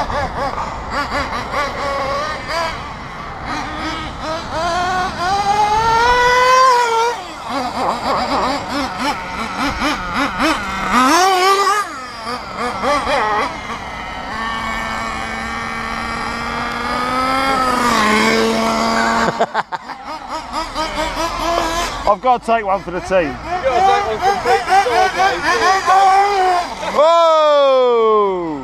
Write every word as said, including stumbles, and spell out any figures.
I've got to take one for the team. You've got to take one completely. Whoa!